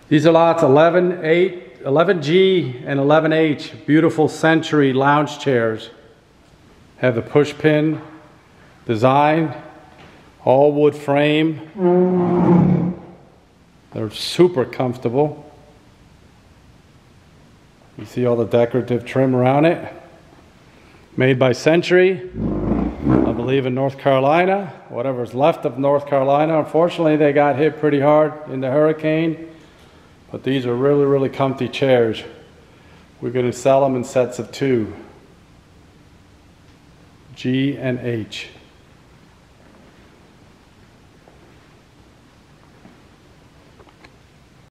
These are lots 11G and 11H. Beautiful Century lounge chairs. Have the push pin design, all wood frame. They're super comfortable. You see all the decorative trim around it. Made by Century, I believe in North Carolina, whatever's left of North Carolina. Unfortunately, they got hit pretty hard in the hurricane, but these are really, really comfy chairs. We're going to sell them in sets of 2, G and H.